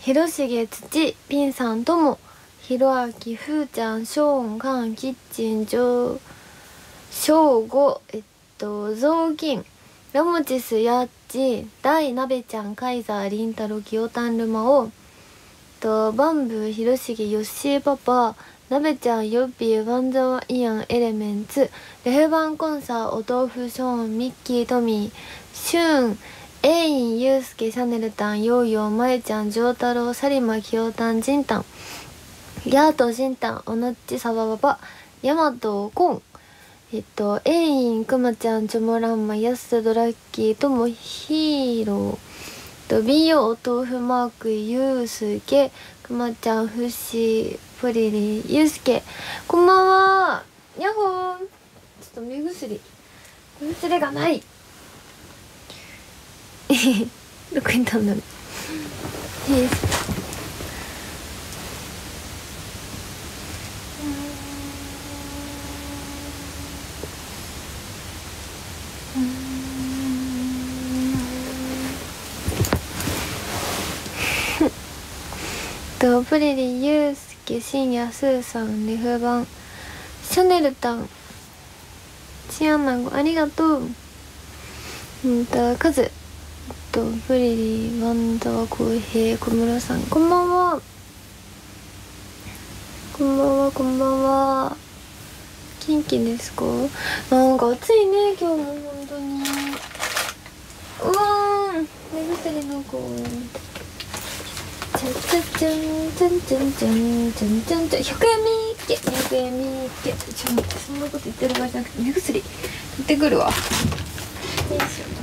広重、土、ピンさんとも、ひろあき、ふーちゃん、ショーン、カン、キッチン、ジョー、ショーゴ、ゾウキン、ラモチス、ヤッチ、ダイ、ナベちゃん、カイザー、リンタロ、キヨタン、ルマオ、バンブー、ヒロシゲ、ヨッシーパパ、ナベちゃん、ヨッピー、ワンザワイアン、エレメンツ、レフバンコンサー、お豆腐、ショーン、ミッキー、トミー、シューン、エイン、ユウスケ、シャネルタン、ヨーヨー、マエちゃん、ジョータロウ、サリマ、キヨタン、ジンタン、ヤート、ジンタン、おのっち、サバババ、ヤマト、コン、エイン、クマちゃん、チョモランマ、ヤス、ドラッキー、トモ、ヒーロー、美容、豆腐マーク、ユウスケ、くまちゃん、フッシー、プリリー、ユウスケ、こんばんは。やっほー。ちょっと目薬がない。どこ行ったんだろう。プリリー、ユウスケ、シンヤ、スーさん、レフバン、シャネルタン、チアナゴ、ありがとう。カズ、プリリー、ワンダー、コウヘイ、小室さん、こんばんは。こんばんは、こんばんは。元気ですか？なんか暑いね、今日も本当に。うわーん、目薬の子。チャチャチャン、チャンチャンチャン、チャンチャンチャン、100円みっけ、200円みっけ。ちょっと待って、そんなこと言ってる場合じゃなくて、目薬取ってくるわ。よいしょ。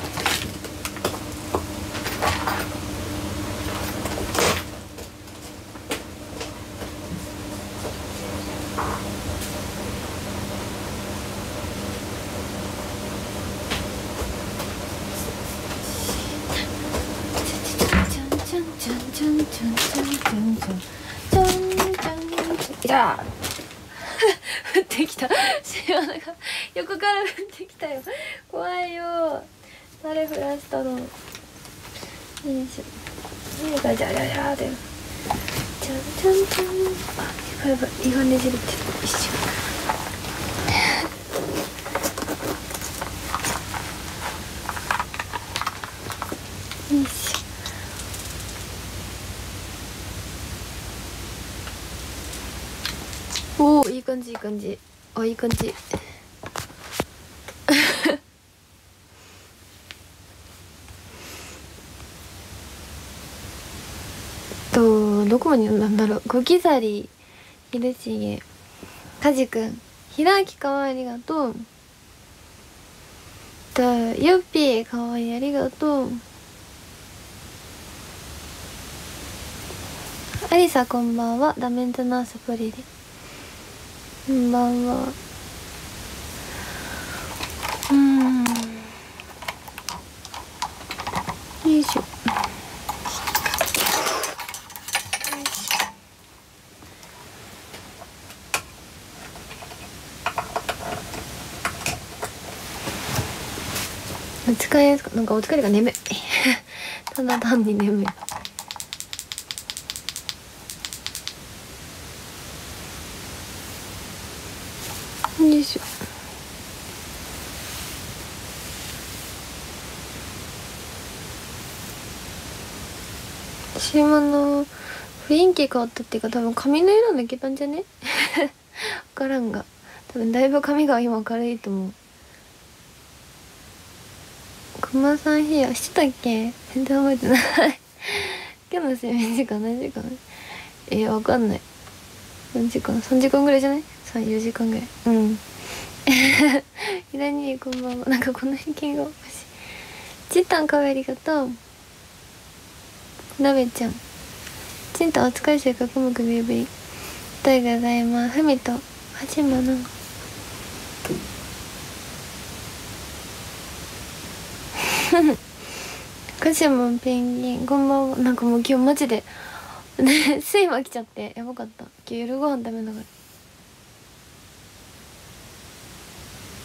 いた降ってきた潮が横から降ってきたよ。怖いよ。誰降らしたの。よいしょ。何がじゃじゃじゃーだよ。ちゃんちゃんちゃん。あ、やばい胃がねじれてる。一緒。よいしょ。おー、いい感じいい感じ。あ、いい感じ。どこまで読んだんだろう。小刻り、ひるしげ、かじくん、ひらあきかわいい、ありがとう。ゆっぴーかわいい、ありがとう。ありさ、こんばんは。ダメンズナースプリリ、こんばんは。よいしょ。お疲れ、なんかお疲れが眠い。ただ単に眠い。よいしょ。島の雰囲気変わったっていうか、多分髪の色抜けたんじゃね？分からんが、多分だいぶ髪が今明るいと思う。熊さんヘアしてたっけ？全然覚えてない。今日の睡眠時間何時間？わかんない。何時間？3時間ぐらいじゃない？3、4時間ぐらい。うん。ひらにこんばんは。なんかこの辺毛がおかしい。ちったんかわいい、ありがとう。なべちゃん、ちんたんお疲れ、せっかくも首ぶり。ありがとうございます。ふみとはじまな。カシモンペンギン、こんばんは。なんかもう今日マジでね、睡魔来ちゃってやばかった。今日夜ご飯食べながら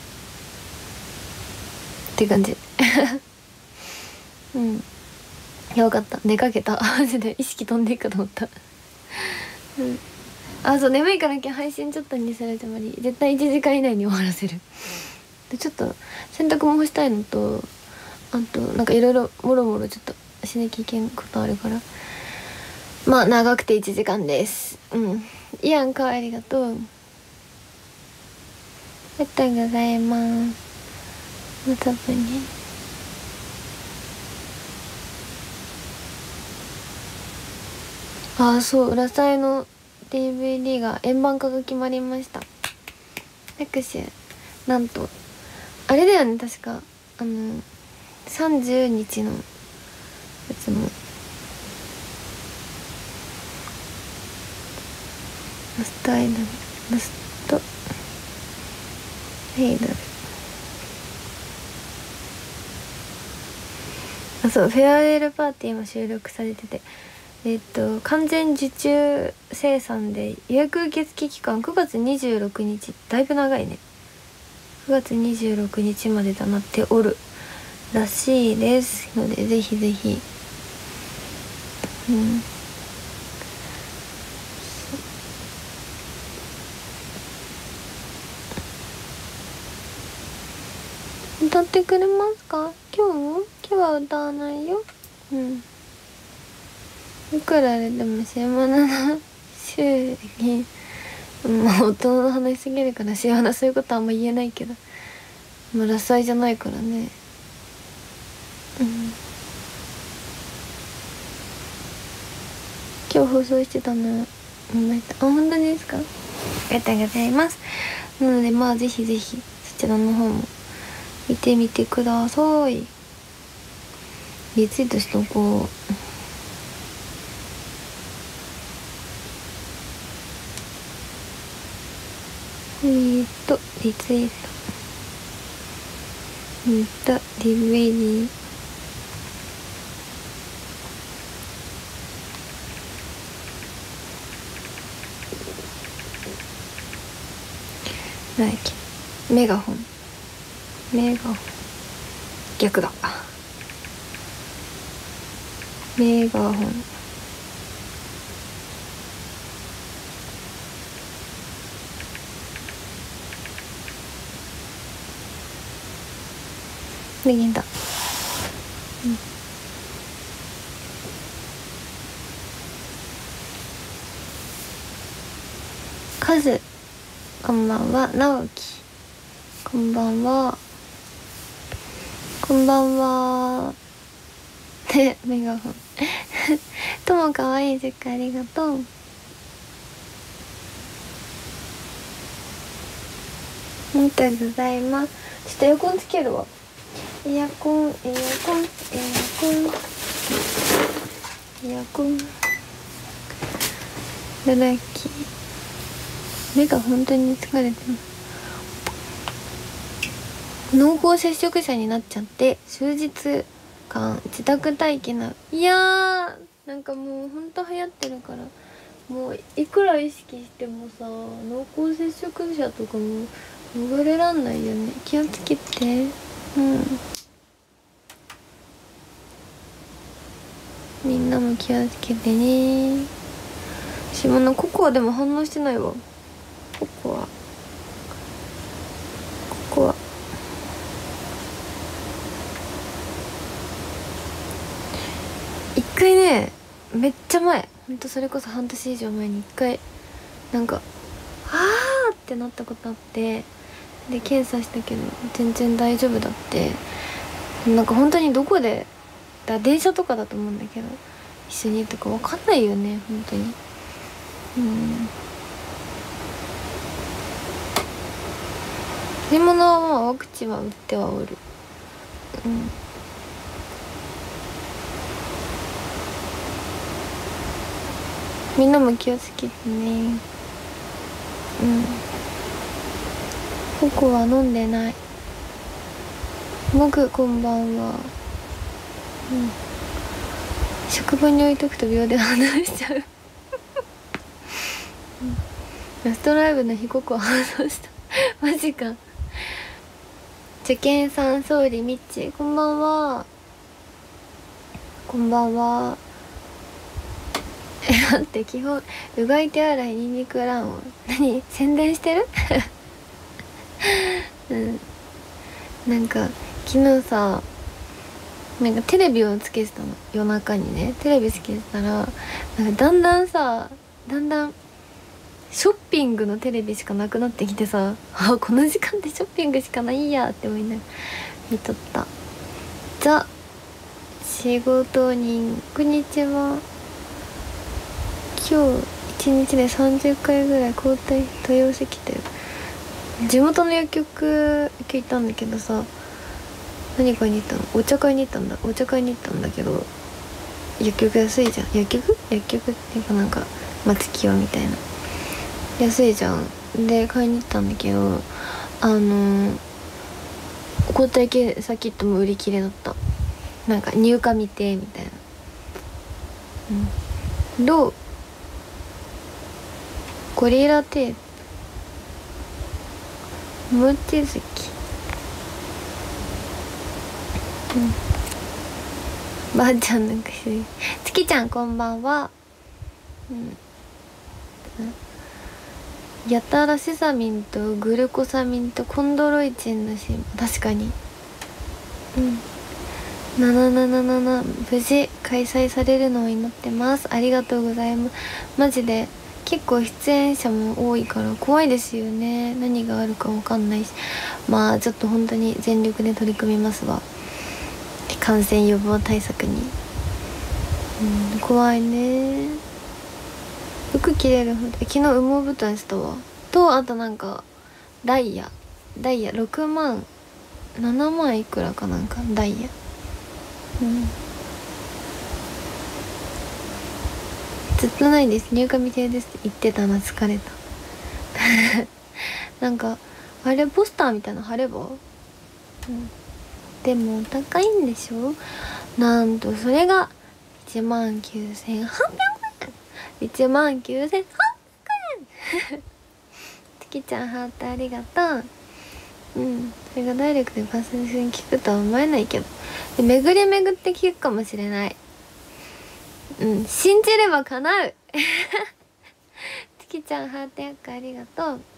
って感じ。うん、 よかった、出かけた。マジで意識飛んでいくかと思った。うん、あ、そう、眠いから今日配信ちょっとにするつもり。絶対1時間以内に終わらせる。でちょっと洗濯も干したいのと、あとなんかいろいろもろもろちょっとしなきゃいけんことあるから、まあ長くて1時間です。うん、イアンか、ありがとう。ありがとうございます。またぶね。あ、そう、浦添の DVD が円盤化が決まりました。拍手。なんとあれだよね、確か30日のやつもラストアイドル、ラストアイドル、あ、そう、フェアウェルパーティーも収録されてて、完全受注生産で予約受付期間9月26日、だいぶ長いね。9月26日までとなっておるらしいですので、ぜひぜひ。歌ってくれますか？今日は歌わないよ。いくらでも幸せな週に、まあ大人の話すぎるから幸せな、そういうことはあんま言えないけど、まあラサイじゃないからね。今日放送してたの見ました。あ、本当ですか？ありがとうございます。なのでまあぜひぜひそちらの方も見てみてください。リツイートしとこう。リツイートDVD 何だっけ、メガホン逆だ、メガホンできた。カズ、こんばんは。直樹、こんばんは。こんばんは。ね、メガホン。ともかわいい時間ありがとう。ありがとうございます。ちょっとエアコンつけるわ。エアコン。いただき。目が本当に疲れてます。濃厚接触者になっちゃって数日間自宅待機な。いやー、なんかもうほんと流行ってるから、もういくら意識してもさ、濃厚接触者とかも逃れらんないよね。気をつけて。みんなも気をつけてね。私もココアでも反応してないわ。ココア一回ね、めっちゃ前、ほんとそれこそ半年以上前に一回なんかあーってなったことあって、で検査したけど全然大丈夫だって。なんか本当にどこで電車とかだと思うんだけど、一緒にいるとか分かんないよね、本当に。食べ物はまあワクチンは打ってはおる。みんなも気をつけてね。ココは飲んでない。僕こんばんは。職場に置いとくと秒で反応しちゃう。ラストライブの日ココは反応した。マジか。受験さん、総理みっち、こんばんは。 こんばんは。待って、基本うがい手洗いニンニク卵黄、何宣伝してるうん、なんか昨日さ、なんかテレビをつけてたの、夜中にねテレビつけてたら、なんかだんだんショッピングのテレビしかなくなってきてさ、あ、この時間でショッピングしかないやって思いながら見とった。ザ仕事人、こんにちは。今日1日で30回ぐらい交代問い合わせ来たよ。地元の薬局行ったんだけどさ、何買いに行ったの？お茶買いに行ったんだ。お茶買いに行ったんだけど、薬局安いじゃん。薬局っていうか、なんか松清みたいな安いじゃん。で買いに行ったんだけど、交代検査キットも売り切れだった。なんか入荷未定みたいな。どう？ゴリラテープ望月、ばあちゃんなんかし月ちゃんこんばんは。やたらセサミンとグルコサミンとコンドロイチンのシーン、確かに。777無事開催されるのを祈ってます。ありがとうございます。マジで結構出演者も多いから怖いですよね。何があるか分かんないし、まあちょっと本当に全力で取り組みますわ、感染予防対策に。怖いね。服着れるほど、昨日羽毛布団したわ。とあとなんかダイヤ6万7万いくらかなんかダイヤ。ずっとないです、入荷未定ですって言ってたな。疲れたなんかあれポスターみたいなの貼れば、でもお高いんでしょ。なんとそれが19,800円。19,800円月ちゃんハートありがとう。それがダイレクトでパスに聞くとは思えないけど、で巡り巡って聞くかもしれない。信じれば叶う月ちゃんハート役ありがとう。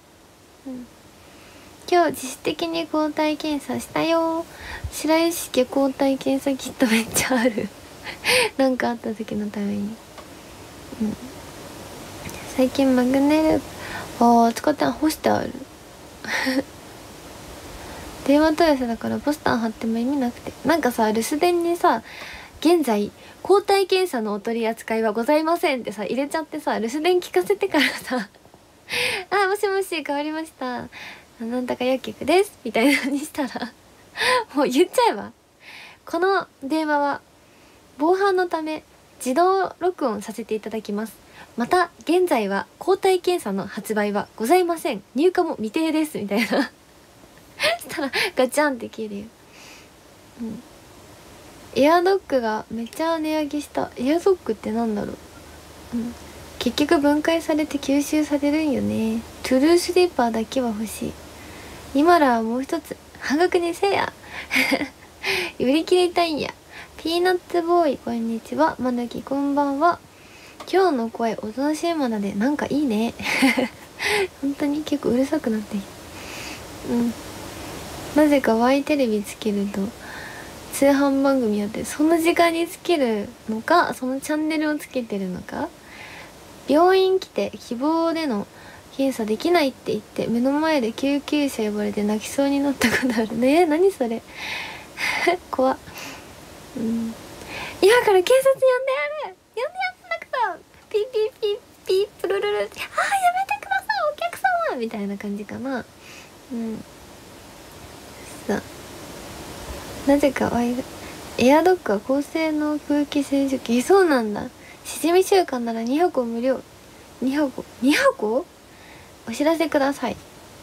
今日自主的に抗体検査したよ。白石家抗体検査キットめっちゃあるなんかあった時のために。最近マグネル使って干してある電話問い合わせだからポスター貼っても意味なくて、なんかさ留守電にさ現在抗体検査のお取り扱いはございませんってさ入れちゃってさ、留守電聞かせてからさあ、もしもし変わりました、なんだか薬局ですみたいなにしたらもう言っちゃえば、この電話は防犯のため自動録音させていただきます。また現在は抗体検査の発売はございません、入荷も未定ですみたいなしたらガチャンって切るよ。エアドッグがめっちゃ値上げした。エアドッグってなんだろう。結局分解されて吸収されるんよね。トゥルースリーパーだけは欲しい。今らはもう一つ半額にせや売り切れたいんや。ピーナッツボーイこんにちは。まぬきこんばんは。今日の声おとなしいまなでなんかいいね本当に結構うるさくなってきた。なぜか Y テレビつけると通販番組やって、その時間につけるのかそのチャンネルをつけてるのか。病院来て希望での検査できないって言って目の前で救急車呼ばれて泣きそうになったことあるね。何それ怖っ。今から警察呼んでやる、呼んでやんなくた、ピーピーピーピープルルルって、やめてくださいお客様みたいな感じかな。さなぜかエアドッグは高性能空気清浄機。そうなんだ。しじみ週間なら2箱無料。2箱お知らせください。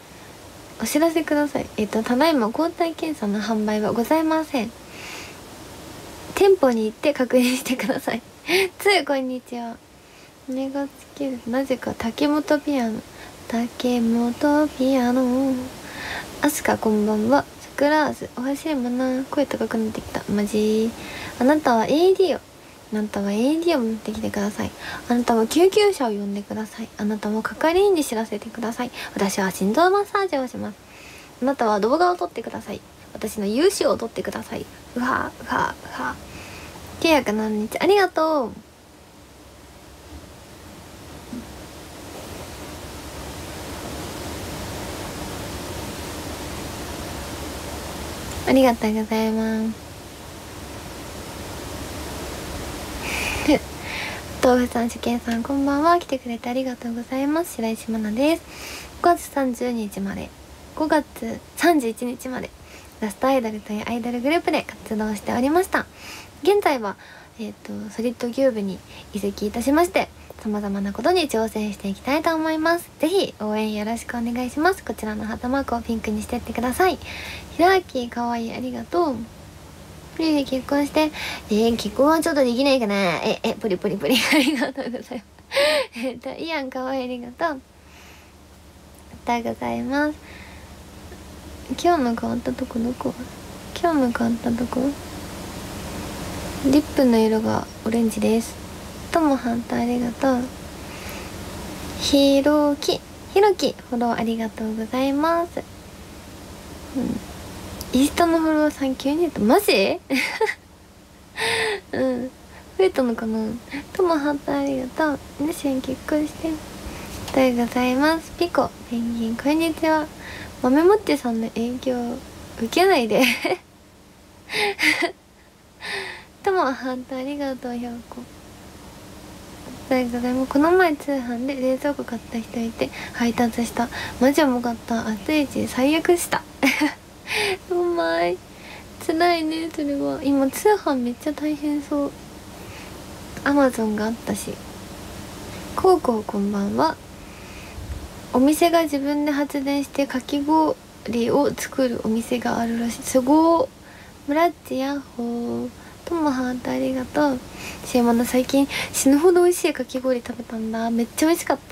ただいま抗体検査の販売はございません。店舗に行って確認してくださいこんにちは。目がつける。なぜか竹本ピアノアスカこんばんは。クラーズおはしいもな。声高くなってきた。マジあなたは AD をあなたは AED を持ってきてください。あなたは救急車を呼んでください。あなたは係員に知らせてください。私は心臓マッサージをします。あなたは動画を撮ってください。私の融資を撮ってください。うわうわうわ。907日ありがとう。ありがとうございます。豆腐さん、しゅけいさん、こんばんは。来てくれてありがとうございます。白石愛菜です。5月30日まで、5月31日まで、ラストアイドルというアイドルグループで活動しておりました。現在は、ソリッドキューブに移籍いたしまして、様々なことに挑戦していきたいと思います。ぜひ応援よろしくお願いします。こちらのハートマークをピンクにしてってください。ひろあき、かわいい、ありがとう。プリで結婚して、結婚はちょっとできないかな。プリプリプリ、ありがとうございます。イアン、かわいい、ありがとう。ありがとうございます。今日の変わったとこどこ？今日の変わったとこ？リップの色がオレンジです。ともハンターありがとう。ひろきフォローありがとうございます。インスタのフォロワーさん急に言うとマジ増えたのかな。ともハンターありがとう。皆さん結婚してありがとうございます。ピコペンギンこんにちは。豆もっちさんの影響受けないでともハンターありがとう。100個ありがとうございます。この前通販で冷蔵庫買った人いて配達した。マジ重かった。暑いし最悪したうまい。辛いねそれは。今通販めっちゃ大変そう。アマゾンがあったし。こうこうこんばんは。お店が自分で発電してかき氷を作るお店があるらしい。すごー。ムラッチヤッホー。ともハートありがとう。シエマナ最近死ぬほど美味しいかき氷食べたんだ。めっちゃ美味しかった。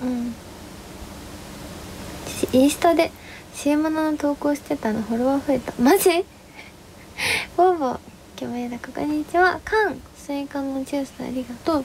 インスタでシエマナの投稿してたのフォロワー増えた。マジボーボーキョメダこんにちは。カンスイカのジュースありがとう。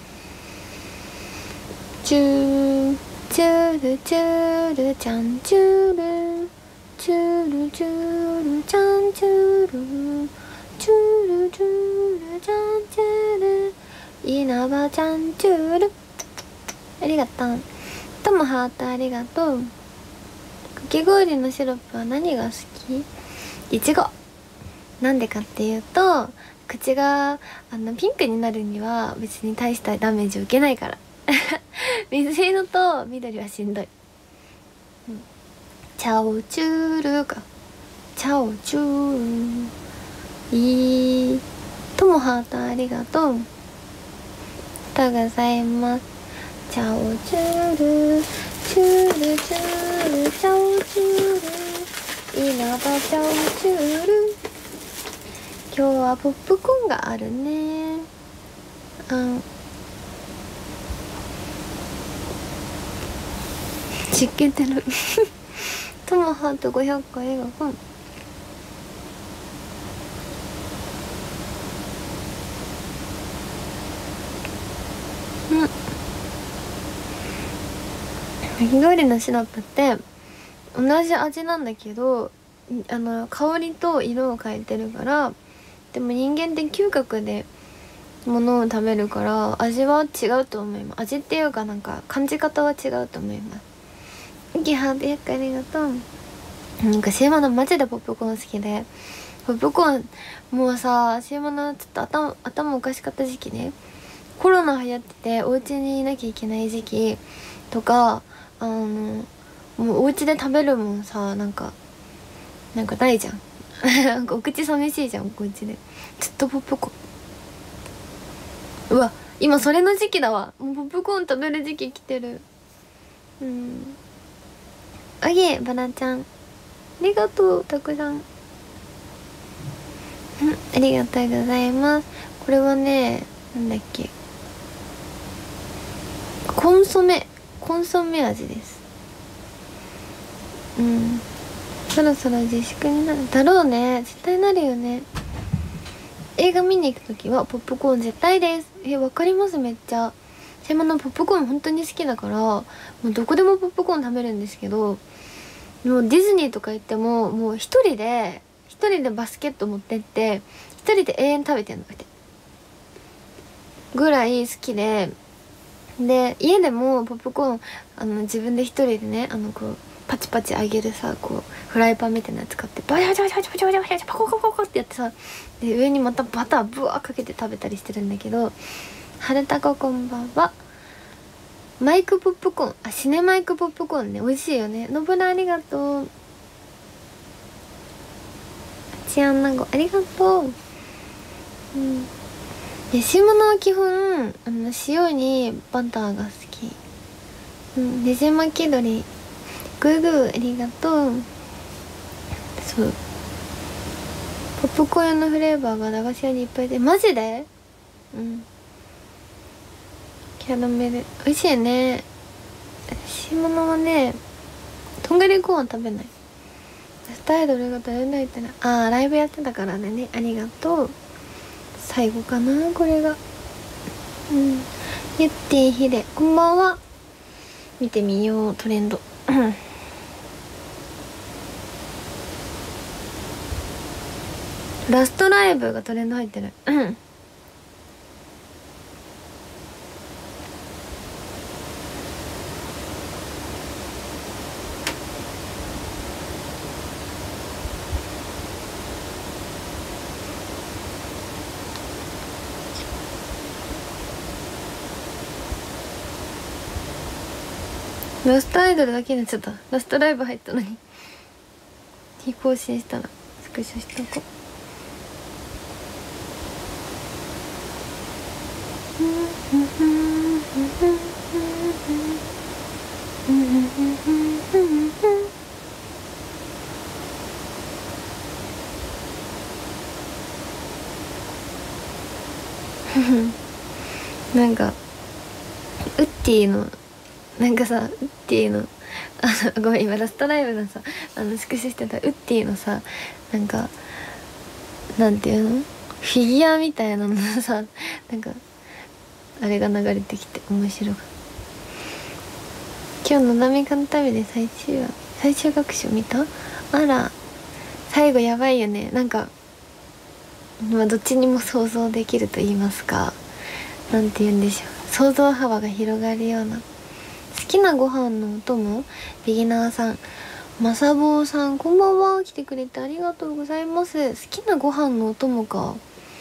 チューチュルチュルちゃんチュルチュルチュルちゃんチュルチュルチュルちゃんチュル稲葉ちゃんチュルありがとう。ともハートありがとう。かき氷のシロップは何が好き？いちご。なんでかっていうと口がピンクになるには別に大したダメージを受けないから水色と緑はしんどい。チャオチュールか。チャオチュールいい。ともハートありがとう。ありがとうございます。チャオチュールチュールチュールチャオチュール稲葉チャオチュール。今日はポップコーンがあるね。湿気てるトモハート500個笑顔。かき氷のシロップって同じ味なんだけど香りと色を変えてるから。でも人間って嗅覚で物を食べるから味は違うと思います。味っていうかなんか感じ方は違うと思います。ギハート100回ありがとう。なんかシエマナマジでポップコーン好きで、ポップコーンもうさ、シエマナちょっと頭おかしかった時期ね、コロナ流行っててお家にいなきゃいけない時期とかもうお家で食べるもんさ、なんかないじゃんなんかお口寂しいじゃん、お家でずっとポップコーン。うわ今それの時期だわ。もうポップコーン食べる時期来てる。あげバナちゃんありがとう。たくさんありがとうございます。これはね、なんだっけ、コンソメ味です。そろそろ自粛になるだろうね。絶対なるよね。 映画見に行く時はポップコーン絶対です。わかります。めっちゃセマのポップコーン本当に好きだから、もうどこでもポップコーン食べるんですけど、もうディズニーとか行ってももう一人でバスケット持ってって一人で永遠食べてんのってぐらい好きで、家でもポップコーン自分で一人でねこうパチパチ揚げるさ、こうフライパンみたいなやつ買ってバチャバチャバチャバチャバチャバチャパコパコパコってやってさ、で上にまたバターブワーかけて食べたりしてるんだけど、春タコこんばんは。マイクポップコーン、シネマイクポップコーンね、美味しいよね。のぶらありがとう。チアンナゴありがとう。しものは基本塩にバターが好き。ねじ巻き鶏グーグーありがとう。そう、ポップコーン用のフレーバーが駄菓子屋にいっぱいで、マジで？キャラメル美味しいね。しものはね、とんがりコーン食べない。スタイドルが誰だいたらライブやってたからね。ありがとう。最後かなこれが。ゆってぃひでこんばんは。見てみようトレンド。ラストライブがトレンド入ってる。ラストアイドルだけになっちゃった。ラストライブ入ったのに非更新したらスクショしとこう。なんかウッディのなんかさ、ウッディのごめん今ラストライブのさスクショしてたウッディのさ、なんかなんていうのフィギュアみたいなのさ、なんかあれが流れてきて面白かった。今日のだめかの旅で最終学習見た？あら最後やばいよね。なんかどっちにも想像できると言いますか、なんて言うんでしょう、想像幅が広がるような。好きなご飯のお供、ビギナーさん、まさぼうさんこんばんは。来てくれてありがとうございます。好きなご飯のお供か、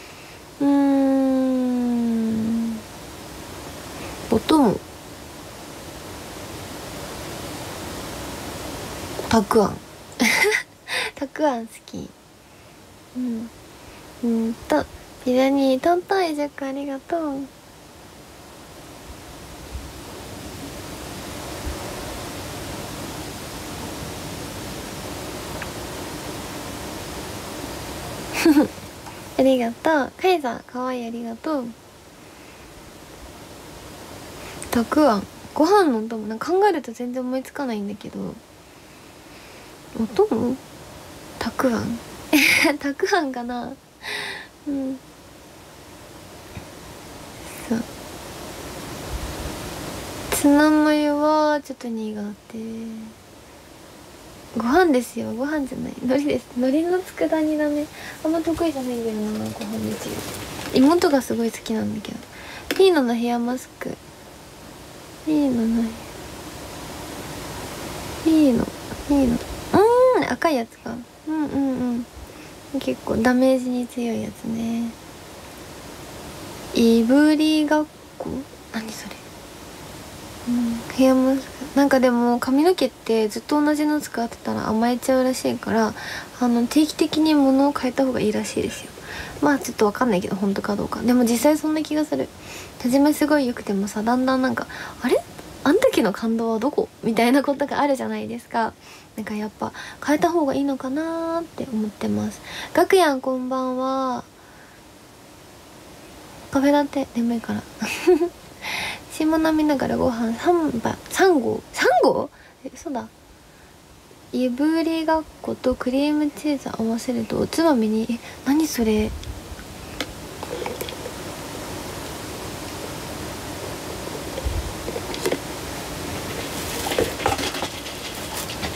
お供たくあんたくあん好き。ピザにトントンイジャックありがとう。ありがとう。カイザーかわいいありがとう。たくあんご飯のお供なんか考えると全然思いつかないんだけど、お供たくあんたくあんかな。そう、ツナマヨはちょっと苦手。ご飯ですよ、ご飯じゃない、海苔です。海苔の佃煮だね。あんま得意じゃないんだよな、ご飯ですよ。妹がすごい好きなんだけど。ピーノのヘアマスク、ピーノ赤いやつか。結構ダメージに強いやつね。いぶりがっこ、何それ。ヘアマスクなんかでも髪の毛ってずっと同じの使ってたら甘えちゃうらしいから、定期的に物を変えた方がいいらしいですよ。まあちょっとわかんないけど本当かどうか。でも実際そんな気がする。初めすごい良くてもさ、だんだんなんかあれあん時の感動はどこみたいなことがあるじゃないですか。なんかやっぱ変えた方がいいのかなーって思ってます。ガクヤンこんばんは。カフェラテ眠いから新聞見ながらご飯3合嘘だ。いぶりがっことクリームチーズ合わせるとおつまみに、何それ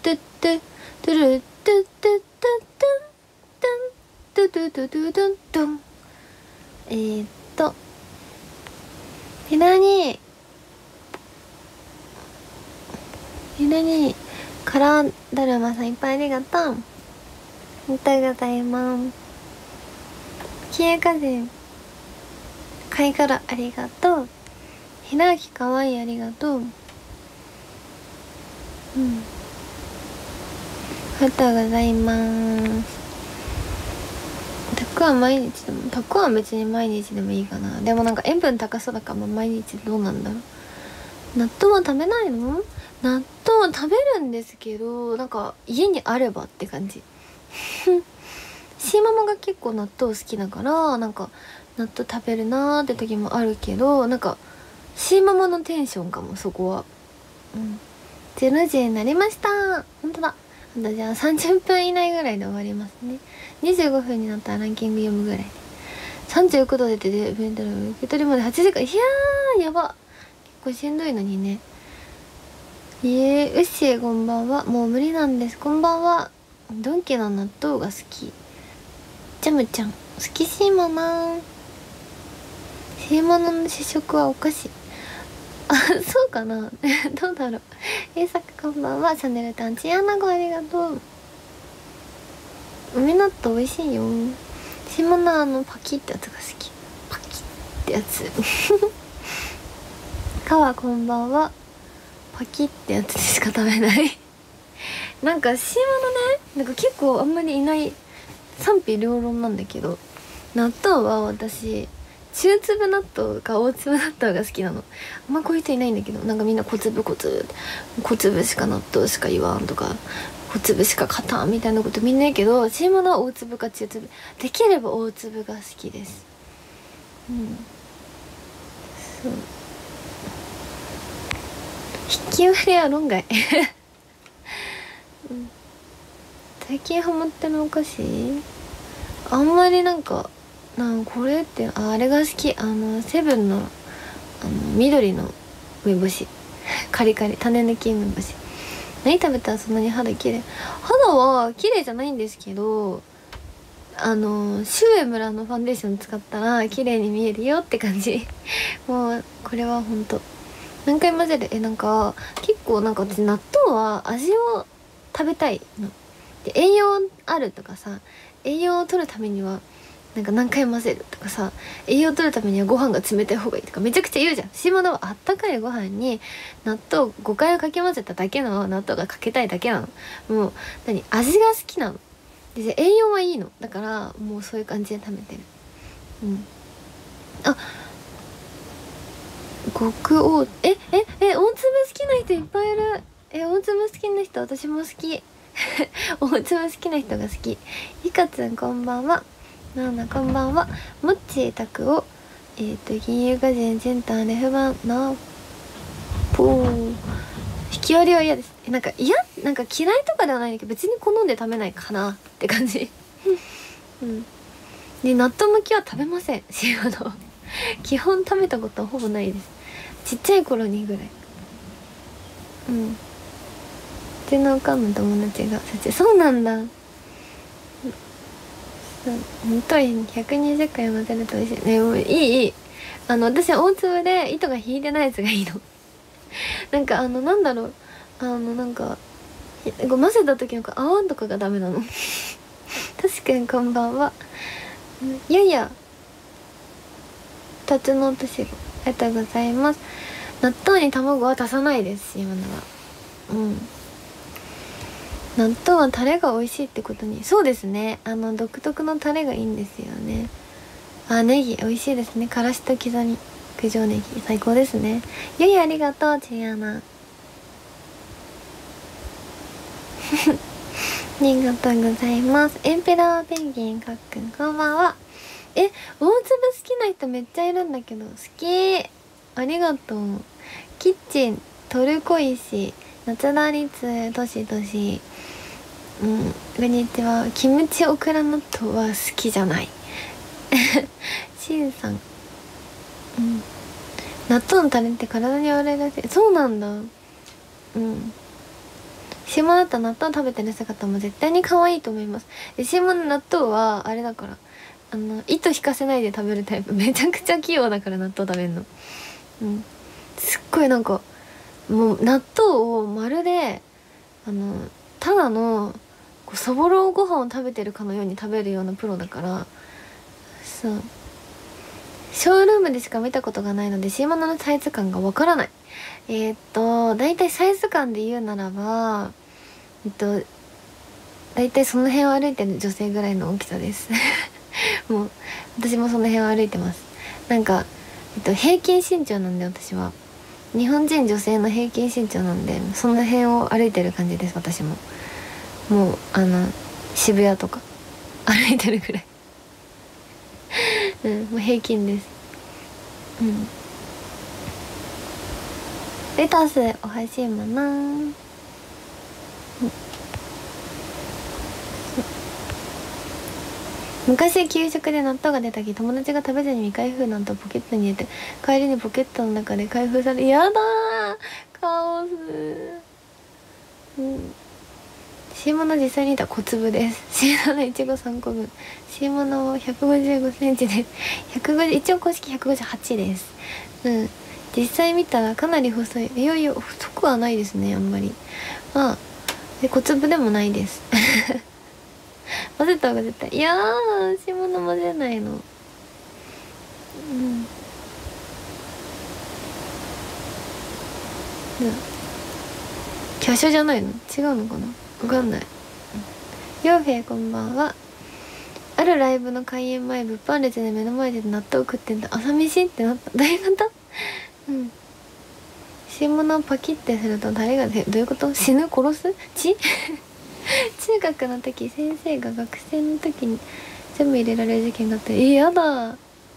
トゥトゥトゥルトゥトゥトゥトゥトゥトゥトゥトゥトゥひなにカラーだるまさんいっぱいありがとう。ありがとうございます。消え風貝殻ありがとう。ひらあきかわいいありがとう。ありがとうございます。たくあん毎日でも、たくあん別に毎日でもいいかな。でもなんか塩分高そうだから、毎日どうなんだろう。納豆は食べないの？納豆は食べるんですけど、なんか家にあればって感じ。シーママが結構納豆好きだから、なんか納豆食べるなーって時もあるけど、なんかシーママのテンションかも、そこは。0時になりました。本当だ。じゃあ30分以内ぐらいで終わりますね。25分になったらランキング読むぐらいで。39度出てて、受け取りまで8時間。いやー、やば。結構しんどいのにね。ウッシーこんばんは。もう無理なんです。こんばんは。ドンキの納豆が好き。ジャムちゃん好きシーマナー。シーマナの試食はお菓子。あ、そうかな。どうだろう。さくこんばんは。シャネルタンチアナゴありがとう。梅納豆美味しいよ。シーマナのパキってやつが好き。パキってやつ。かわこんばんは。パキってやつでしか食べない。なんかシーマナね、なんか結構あんまりいない賛否両論なんだけど、納豆は私中粒納豆か大粒納豆が好きなの。あんまこういう人いないんだけど、なんかみんな小粒小粒しか納豆しか言わんとか、小粒しか勝たんみたいなことみんな言うけど、シーマナは大粒か中粒、できれば大粒が好きです。そう、引き割りは論外。最近ハマってるお菓子あんまりなんかこれってあれが好き。セブンの緑の梅干しカリカリ種抜き梅干し。何食べたらそんなに肌綺麗？肌は綺麗じゃないんですけど、シュウエムラのファンデーション使ったら綺麗に見えるよって感じ。もうこれはほんと何回混ぜる。なんか結構なんか私納豆は味を食べたいので、栄養あるとかさ、栄養を取るためにはなんか何回混ぜるとかさ、栄養を取るためにはご飯が冷たい方がいいとかめちゃくちゃ言うじゃん。シモノはあったかいご飯に納豆5回をかけ混ぜただけの納豆がかけたいだけなの。もう味が好きなので、栄養はいいのだからもうそういう感じで食べてる。あ、極大大粒好きな人いっぱいいる。大粒好きな人私も好き。大粒好きな人が好き。ひかつんこんばんは。なーなこんばんは。もっちーたくを金融家人センターレフ版なぽー。引き割りは嫌です。なんか嫌いとかではないんだけど、別に好んで食べないかなって感じ。で納豆巻きは食べません。基本食べたことはほぼないです。ちっちゃい頃にぐらい。うちのおかんの友達がそうなんだ。本当に120回混ぜると美味しいね。もういい私は大粒で糸が引いてないやつがいいの。なんかなんだろう、なんか混ぜた時の泡とかがダメなの。確かにこんばんは。いやいやタツノオトシゴありがとうございます。納豆に卵は足さないです今のは。 うん。納豆はタレが美味しいってことに。そうですね、独特のタレがいいんですよね。ネギ美味しいですね。からしと刻み九条ネギ最高ですね。ゆいありがとう。チェアナありがとうございます。エンペラーペンギンかっくんこんばんは。大粒好きな人めっちゃいるんだけど、好き。ありがとう。キッチントルコ石夏田律としとし、こんにちは。キムチオクラ納豆は好きじゃないシンさん、納豆のタレって体に悪いらしい。そうなんだ。下だったら納豆食べてる姿も絶対に可愛いと思います。で下の納豆はあれだから、糸引かせないで食べるタイプ。めちゃくちゃ器用だから納豆食べるの。すっごいなんかもう納豆をまるでただのそぼろご飯を食べてるかのように食べるようなプロだから、そう、ショールームでしか見たことがないのでシーマナのサイズ感がわからない。だいたいサイズ感で言うならばだいたいその辺を歩いてる女性ぐらいの大きさですもう私もその辺を歩いてます。なんか平均身長なんで、私は日本人女性の平均身長なんで、その辺を歩いてる感じです。私ももう渋谷とか歩いてるぐらいもう平均です。レタスおいしいもんな。昔給食で納豆が出た時、友達が食べずに未開封納豆をポケットに入れて、帰りにポケットの中で開封され、やだーカオス。シーモナ実際にいた小粒です。シーモナいちご3個分。シーモナは155センチです。一応公式158です。実際見たらかなり細い。いやいや太くはないですね、あんまり。小粒でもないです混ぜた方が絶対。いやーシーモナ混ぜないの。キャシャじゃないの？違うのかな、わかんない。ヨーフェイこんばんは。あるライブの開演前、物販列で目の前で納豆食ってんだ。朝飯ってなった。どういうこと？シーモナをパキってすると誰がどういうこと？死ぬ？殺す？血中学の時、先生が学生の時に全部入れられる事件があって、やだ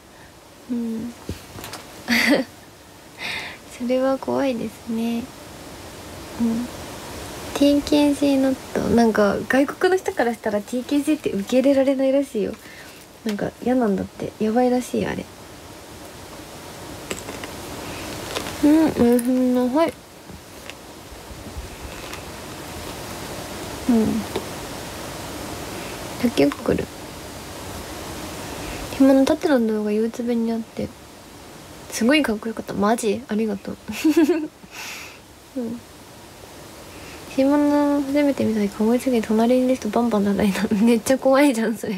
それは怖いですね。TKG ノット、なんか外国の人からしたら TKG って受け入れられないらしいよ。なんか嫌なんだって、やばいらしいよあれ。はい。竹くくるひもの縦の動画 YouTube にあってすごいかっこよかった。マジありがとうひもの初めて見た時考えすぎて隣にいる人バンバン叩いためっちゃ怖いじゃんそれ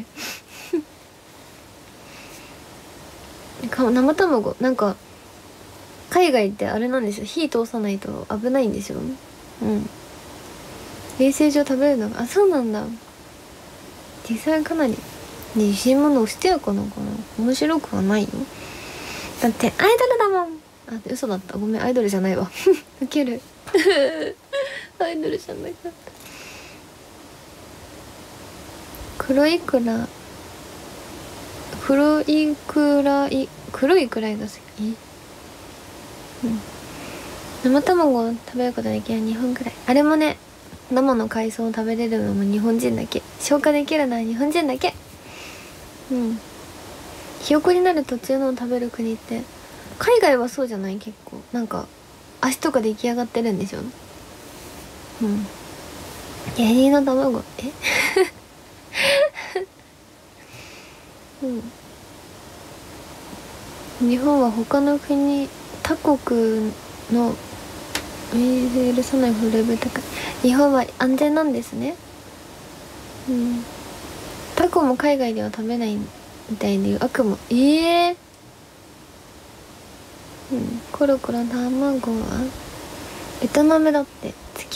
生卵なんか海外ってあれなんですよ、火通さないと危ないんですよ。衛生上食べるのが、そうなんだ。実際かなり自信ものをしてやかなのかな。面白くはないよ、だってアイドルだもん。嘘だった、ごめん、アイドルじゃないわウケるアイドルじゃなかった。黒いくらいが好き。生卵を食べることができる2本くらい。あれもね、生の海藻を食べれるのも日本人だけ。消化できるのは日本人だけ。ひよこになる途中のを食べる国って海外はそうじゃない？結構なんか足とか出来上がってるんでしょ。ヤギの卵日本は他の国他国の許さないフレーブ高い。日本は安全なんですね。タコも海外では食べないみたいでいう悪魔。コロコロ卵はベトナムだって。付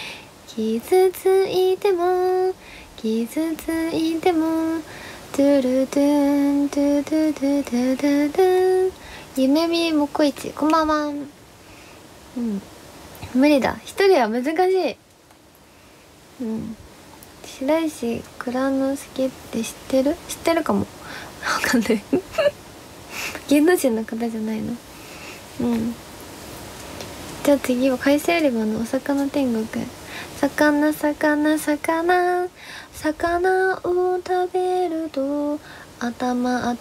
傷ついても傷ついてもトゥルトゥントゥトゥトゥトゥトゥトゥン夢見もこいちこんばんは。無理だ、一人は難しい。白石蔵之介って知ってるかも。わかんない芸能人の方じゃないの。じゃあ次は海鮮売り場のお魚天国。魚魚魚魚を食べると頭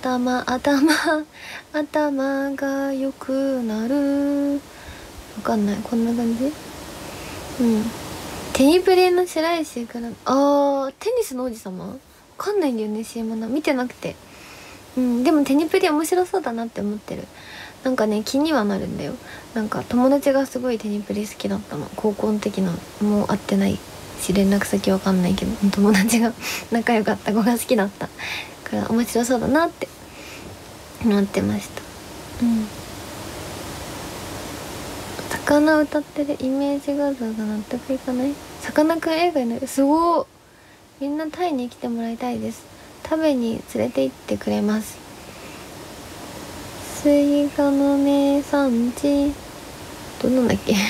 が良くなる。わかんない、こんな感じ。テニプレの白石からテニスの王子様わかんないんだよね、CM見てなくて。でもテニプレ面白そうだなって思ってる。なんかね、気にはなるんだよ。なんか友達がすごいテニプレ好きだったの。高校の時のもう会ってないし連絡先わかんないけど、友達が仲良かった子が好きだったから面白そうだなって思ってました。魚歌ってるイメージ画像が納得いかない。さかなクン映画になる。すごー。みんなタイに来てもらいたいです。食べに連れて行ってくれます。スイカの名産地どんなんだっけ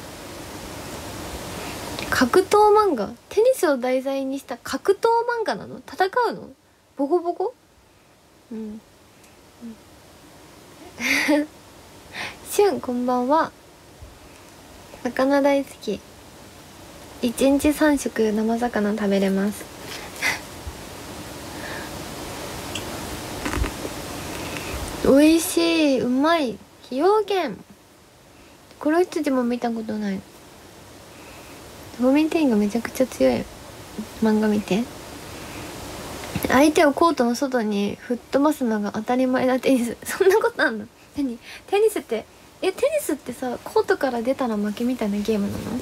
格闘漫画、テニスを題材にした格闘漫画なの？戦うの？ボコボコ？しゅんこんばんは。魚大好き。1日3食生魚食べれます美味しい、うまい。崎陽軒黒羊も見たことない。ゴミ店員がめちゃくちゃ強い。漫画見て。相手をコートの外に吹っ飛ばすのが当たり前だテニス。そんなことあんの？何？テニスってテニスってさ、コートから出たら負けみたいなゲームなの？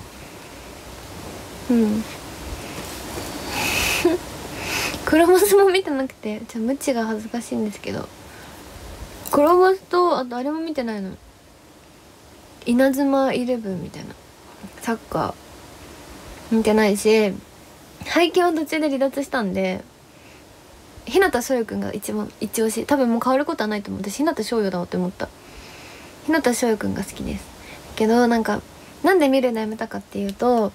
黒マスも見てなくて無知が恥ずかしいんですけど、黒マスとあとあれも見てないの。稲妻イレブンみたいなサッカー見てないし、配球は途中で離脱したんで、日向翔陽くんが一押し。多分もう変わることはないと思う。私日向翔陽だわって思った。日向翔陽くんが好きですけど、なんで見るのやめたかっていうと、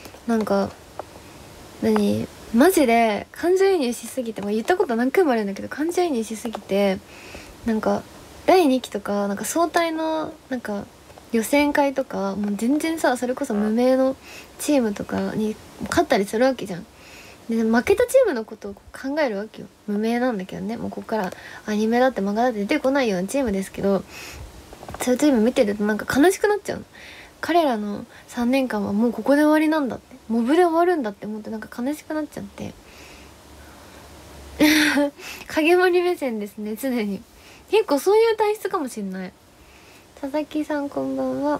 マジで感情移入しすぎて、言ったこと何回もあるんだけど、感情移入しすぎて第2期とか総体の予選会とかもう全然さ、それこそ無名のチームとかに勝ったりするわけじゃん。 で負けたチームのことを考えるわけよ。無名なんだけどね、もうここからアニメだって漫画だって出てこないようなチームですけど、そういうチーム見てるとなんか悲しくなっちゃうの。彼らの3年間はもうここで終わりなんだって、モブで終わるんだって思ってなんか悲しくなっちゃって影森目線ですね、常に。結構そういう体質かもしんない。佐々木さんこんばんは。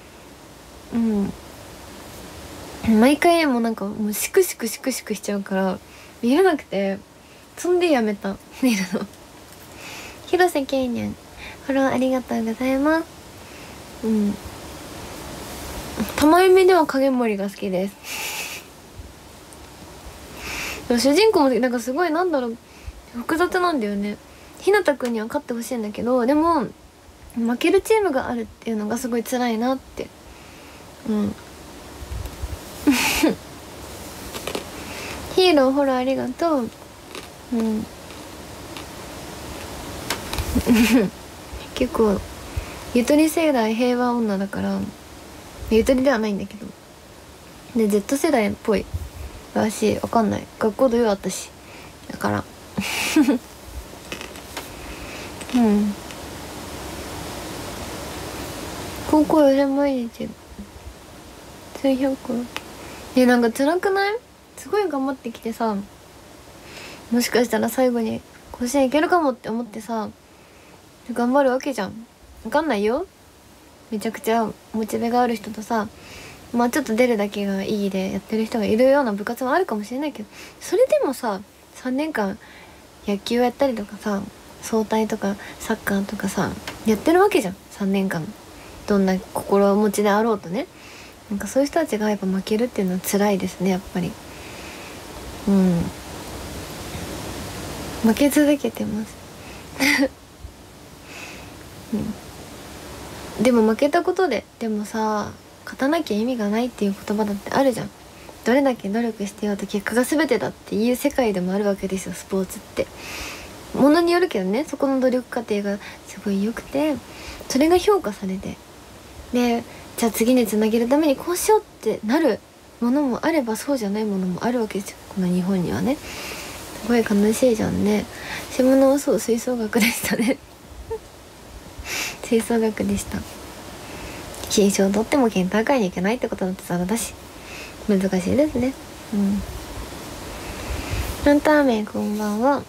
毎回もうなんかもうシクシクシクシクしちゃうから見れなくて、そんでやめた見るの。広瀬圭にゃんフォローありがとうございます。玉夢では影森が好きですでも主人公もなんかすごいなんだろう、複雑なんだよね。ひなたくんには勝ってほしいんだけど、でも負けるチームがあるっていうのがすごい辛いなって。ヒーローフォローありがとう。結構ゆとり世代平和女だから、ゆとりではないんだけど、で Z 世代っぽいらしい。わかんない、学校土曜あったしだから高校予選毎日数百個なんか辛くない？すごい頑張ってきてさ、もしかしたら最後に甲子園行けるかもって思ってさ頑張るわけじゃん。わかんないよ、めちゃくちゃモチベがある人とさ、まあちょっと出るだけがいいでやってる人がいるような部活もあるかもしれないけど、それでもさ3年間野球やったりとかさ、早退とかサッカーとかさやってるわけじゃん。3年間どんな心持ちであろうとね。なんかそういう人たちがやっぱ負けるっていうのは辛いですね、やっぱり。負け続けてますでも負けたことででもさ勝たなきゃ意味がないっていう言葉だってあるじゃん。どれだけ努力してようと結果が全てだっていう世界でもあるわけですよ、スポーツって。ものによるけどね、そこの努力過程がすごい良くて、それが評価されて、でじゃあ次につなげるためにこうしようってなるものもあれば、そうじゃないものもあるわけですよ、この日本にはね。すごい悲しいじゃんね。下のはそう吹奏楽でしたね吹奏楽でした。金賞を取っても県大会に行けないってことだってザラだし難しいですね。ランターメンこんばんは。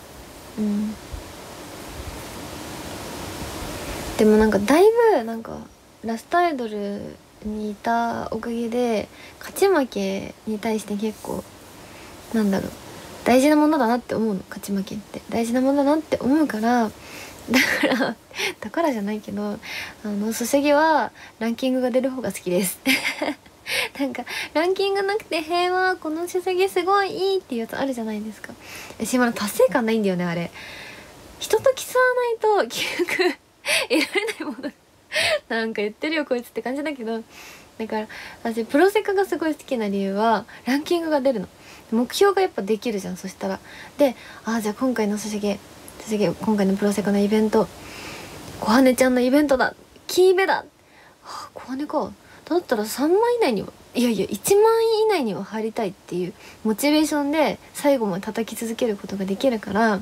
でもなんかだいぶなんかラストアイドルにいたおかげで勝ち負けに対して結構なんだろう、大事なものだなって思うの。勝ち負けって大事なものだなって思うから、だからじゃないけど、そしぎはランキングが出る方が好きですなんかランキングなくて平和このしすぎすごいいいっていうやつあるじゃないですか。私まだ達成感ないんだよね、あれ。人と競わないと結局得られないものなんか言ってるよこいつって感じだけど、だから私プロセカがすごい好きな理由はランキングが出るの。目標がやっぱできるじゃん。そしたらで、じゃあ今回の今回のプロセカのイベント、小羽ちゃんのイベントだ、キーベだ、小羽か、だったら3万以内には、いやいや1万以内には入りたいっていうモチベーションで最後まで叩き続けることができるから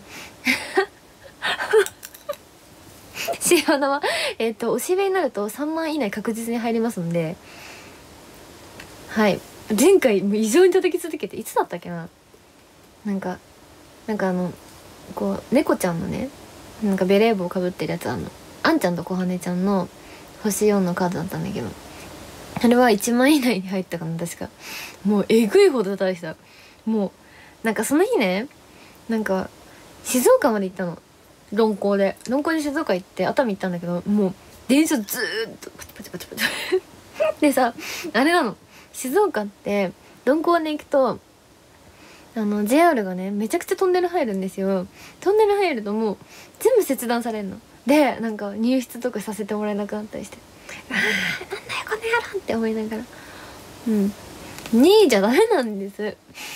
シアナはおしべになると3万以内確実に入りますので、はい。前回もう異常に叩き続けて、いつだったっけな、なんかこう猫ちゃんのね、なんかベレー帽かぶってるやつ、あんちゃんと小羽ちゃんの星4のカードだったんだけど、あれは1万以内に入ったかな確か。もうえぐいほど叩いてた。もうなんかその日ね、なんか静岡まで行ったの、鈍行で静岡行って熱海行ったんだけど、もう電車ずーっとパチパチパチパチでさ、あれなの、静岡って鈍行で行くとJR がねめちゃくちゃトンネル入るんですよ。トンネル入るともう全部切断されるので、なんか入室とかさせてもらえなくなったりして、なんだよこの野郎って思いながら、2位じゃダメなんです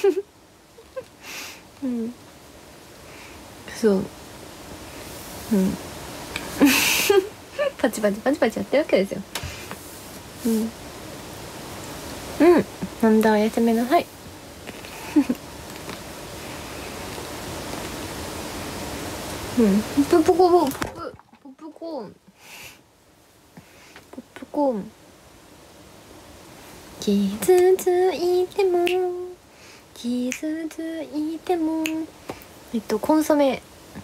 そうパチパチパチパチやってるわけですよ。なんだおやすみなさいポップコーン、ポップコーン、ポップコーン。傷ついても傷ついてもコンソメ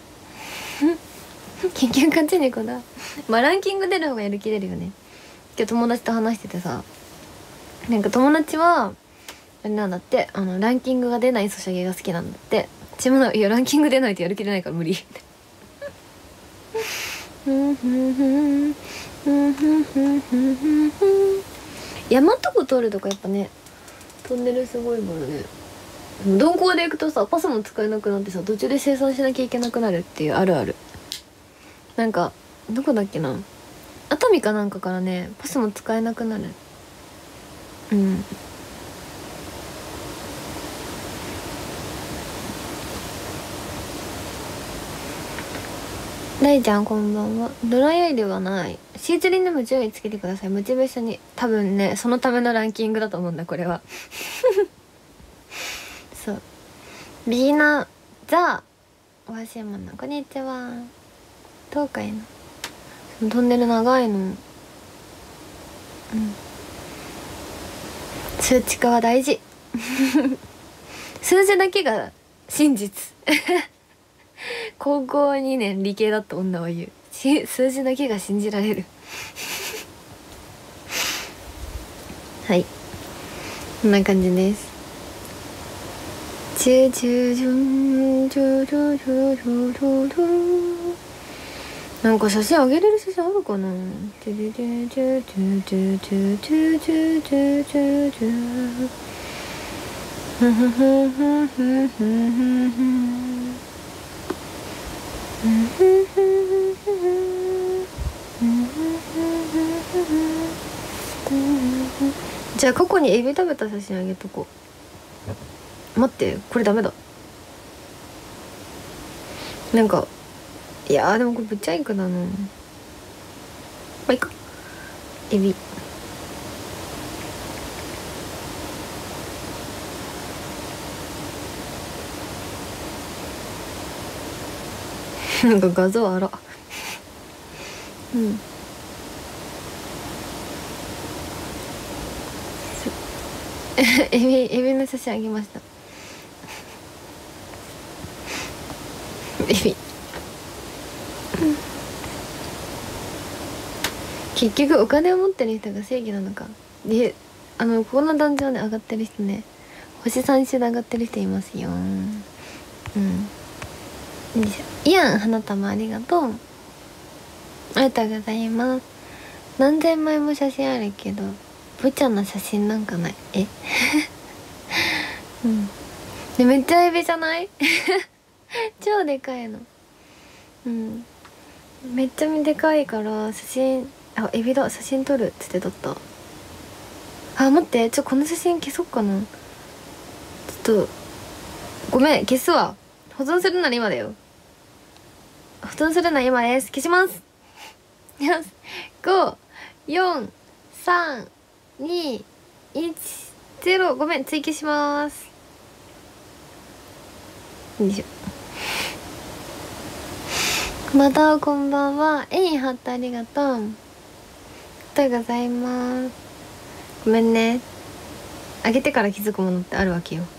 結局勝ち猫だ。まあランキング出る方がやる気出るよね。今日友達と話しててさ、なんか友達はあれなんだって、ランキングが出ないソシャゲが好きなんだって。ちもいやランキング出ないとやる気出ないから無理山とこ通るとかやっぱね、トンネルすごいからね。鈍行で行くとさ、パスも使えなくなってさ、途中で生産しなきゃいけなくなるっていうあるある。なんかどこだっけな、熱海かなんかからね、パスも使えなくなる。大ちゃんこんばんは。ドライアイではない。シーツリンでも10位つけてください。モチベーションに。多分ね、そのためのランキングだと思うんだこれはそう。ビーナザおはしいもんな、こんにちは。どうかいな、トンネル長いの。数値化は大事数字だけが真実高校2年理系だった女は言う。数字だけが信じられるはい、こんな感じです。チュチュチュンチュチュチュチュチュチュ、なんか写真あげれる写真あるかな。チュチュチュチュチュチュチュチュチュチュチュふふふふふふふ。じゃあ過去にエビ食べた写真あげとこう。待って、これダメだ。なんかいやーでもこれぶっちゃいくだな。まあいいか。エビなんか画像あらエビの写真あげました。エビ結局お金を持ってる人が正義なのか。で、ここの団長で上がってる人ね、星3種で上がってる人いますよ。イアン花束ありがとう。ありがとうございます。何千枚も写真あるけどぶちゃな写真なんかない。でめっちゃエビじゃない超でかいの。めっちゃでかいから写真、エビだ、写真撮るっつって撮った。待って、この写真消そっかな。ちょっとごめん、消すわ。保存するなら今だよ。保存するなら今です。消します。5、4、3、2、1、0。ごめん、追記します。よいしょ。またこんばんは。エイハットありがとう。ありがとうございます。ごめんね。あげてから気づくものってあるわけよ。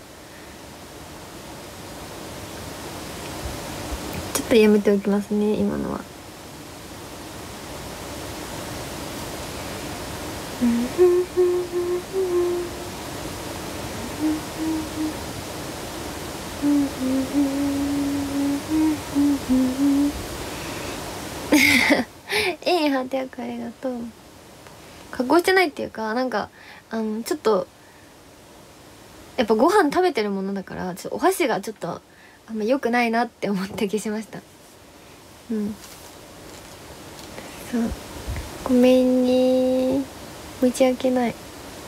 ちょっとやめておきますね、今のは。800ありがとう。加工してないっていうか、なんかちょっとやっぱご飯食べてるものだから、ちょっとお箸がちょっとあんま良くないなって思って消しました。そう、ごめんね、申し訳ない。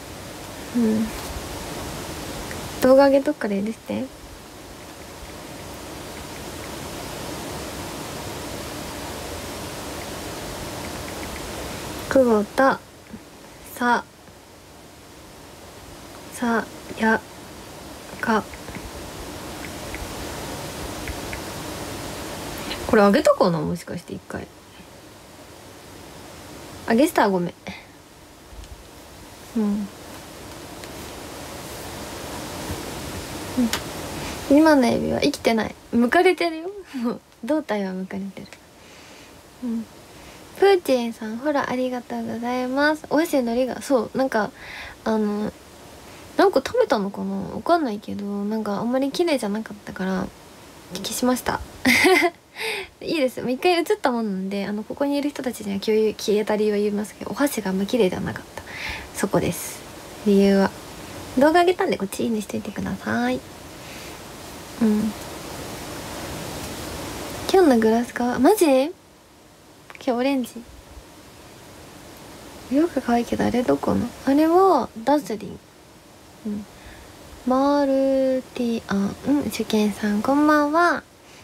動画上げとくから許して。久保田さやか、ここれあげたかな、もしかして一回あげしたらごめん。今のエビは生きてない、剥かれてるよもう胴体は剥かれてる。プーチンさん、ほらありがとうございます。お箸のりが、そうなんかなんか食べたのかな、わかんないけど、なんかあんまり綺麗じゃなかったから消しましたいいです、もう一回映ったもんなんで、ここにいる人たちには消えた理由は言いますけど、お箸があんま綺麗じゃなかった、そこです、理由は。動画あげたんでこっちいいねしといてください。今日のグラスか、マジ今日オレンジ、よく可愛いけど、あれどこの、あれはダズリン、マルティアン、受験さんこんばんは。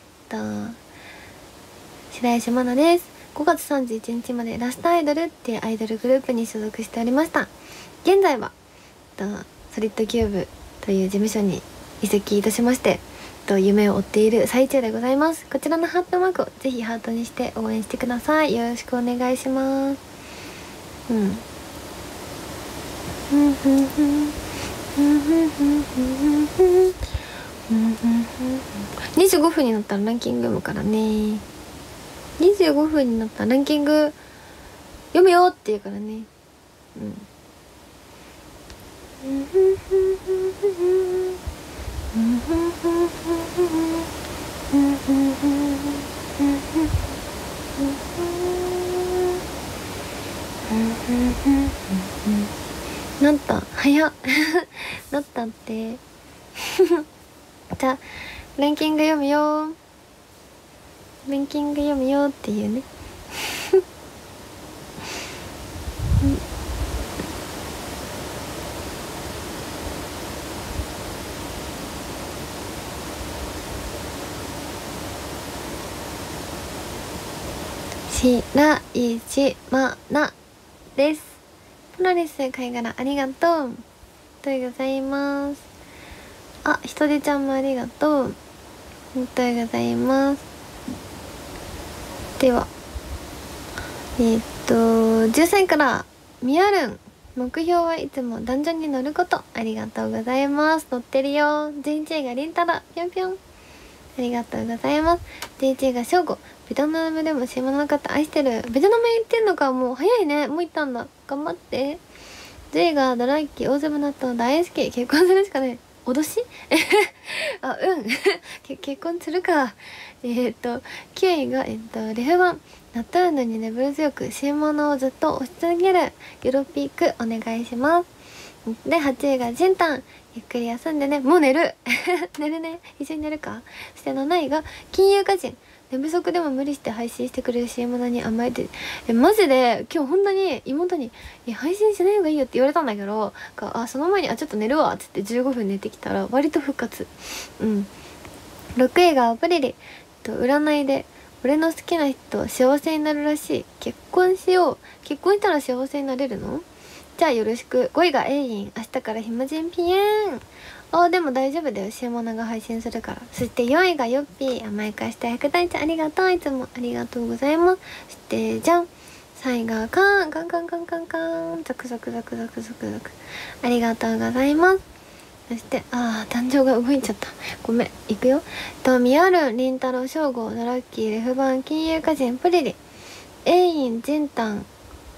白石愛菜です。5月31日までラストアイドルっていうアイドルグループに所属しておりました。現在はソリッドキューブという事務所に移籍いたしまして、夢を追っている最中でございます。こちらのハートマークをぜひハートにして応援してください。よろしくお願いします。25分になったらランキング読むからね。25分になったらランキング読むよって言うからね。なった早っなったってじゃあランキング読むよ、ランキング読むよっていうね白石愛菜です。プロレス貝殻ありがとう。ありがとうございます。あ、ひとでちゃんもありがとう。ありがとうございます。では13位からみやるん、目標はいつもダンジョンに乗ること。ありがとうございます。乗ってるよ。11位がりんたろ、ぴょんぴょん、ありがとうございます。11位がしょうご、ベトナムでも島の方愛してる。ベトナム行ってんのか、もう早いね、もう行ったんだ、頑張って。10位がドラッキー、大粒納豆大好き、結婚するしかない。脅しあ、結婚するか。9位がレフバン、ナトゥーヌに眠強く新物をずっと押し続けるヨロピークお願いします。で8位がジンタン、ゆっくり休んでね、もう寝る寝るね、一緒に寝るか。そして7位が金融歌人、寝不足でも無理して配信してくれる CM なに甘えて、マジで今日本当に妹に配信しない方がいいよって言われたんだけど、その前にちょっと寝るわっつって15分寝てきたら割と復活。6位がプリリ、占いで俺の好きな人幸せになるらしい、結婚しよう、結婚したら幸せになれるの、じゃあよろしく。5位がエイイン、明日からひまじんぴえん、でも大丈夫だよ、シモナが配信するから。そして4位がヨッピー、甘やかした100大ちゃんありがとう、いつもありがとうございます。そしてじゃん、3位がカーン、カンカンカンカンカン、ザクザクザクザクザクザク、ありがとうございます。そして壇上が動いちゃった、ごめん、いくよ。ミヤルン、リンタロウ、ショウゴ、ドラッキー、レフバン、金融歌人、プリリ、エイン、ジンタン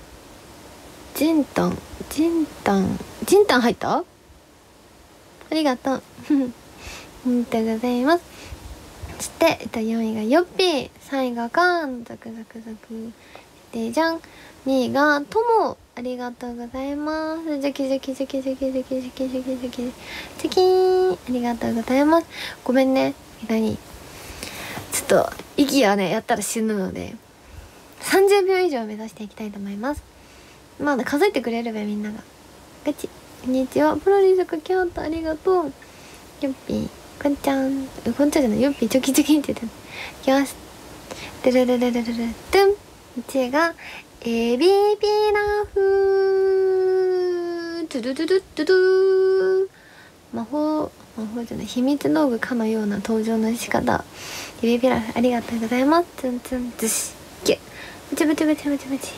入った、ありがとうありがとうございます。そして4位がヨッピー、3位がカーン、ザクザクザクでじゃん、2位がトモ、ありがとうございます。ジャキジャキジャキジャキジャキジャキジャキジャキジャキーン、ありがとうございます。ごめんね、ちょっと息はねやったら死ぬので30秒以上目指していきたいと思います。まだ数えてくれるべ、みんなが。ガチ。こんにちは、プロリスクキャントありがとう。ヨッピー、こんちゃん、こんちゃんじゃない、ヨッピーチョキチョキって言ってる。いきます。ドゥルルルルルルドゥン。1位がエビピラフ、ドゥドゥドゥドゥドゥドゥ、魔法魔法じゃない、秘密道具かのような登場の仕方。指ピラフありがとうございます。ツンツンズシキュブチブチブチブチブチ。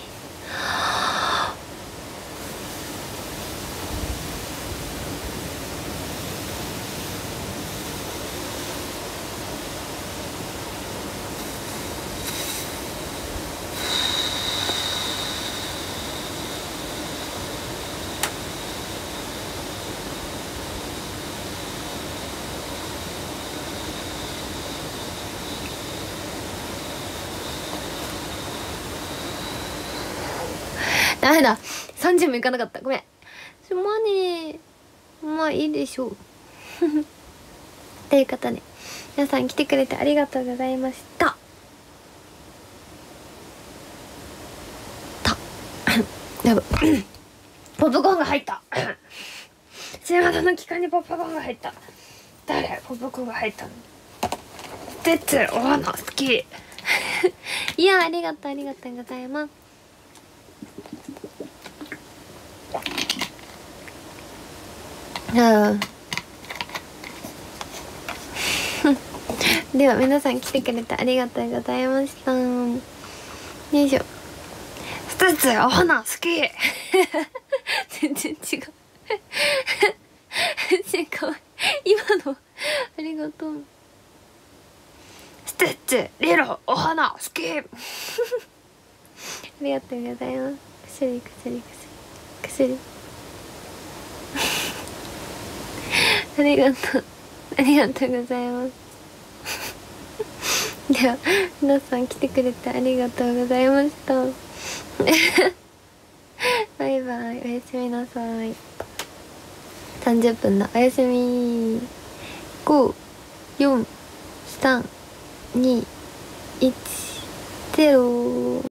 ダメだ、30分いかなかった、ごめん。すまねえ。まあいいでしょうということで、皆さん来てくれてありがとうございました。やばポップコーンが入ったシマダの期間にポップコーンが入った。誰ポップコーンが入ったの。てつお花好きいや、ありがとう、ありがとうございます。では皆さん来てくれてありがとうございました。よいしょ。ステッツお花好き全然違う違う、今のありがとう。ステッツリロお花好きありがとうございます。薬薬薬薬ありがとう、ありがとうございますでは皆さん来てくれてありがとうございましたバイバイ、おやすみなさい。30分だ、おやすみ。5、4、3、2、1、0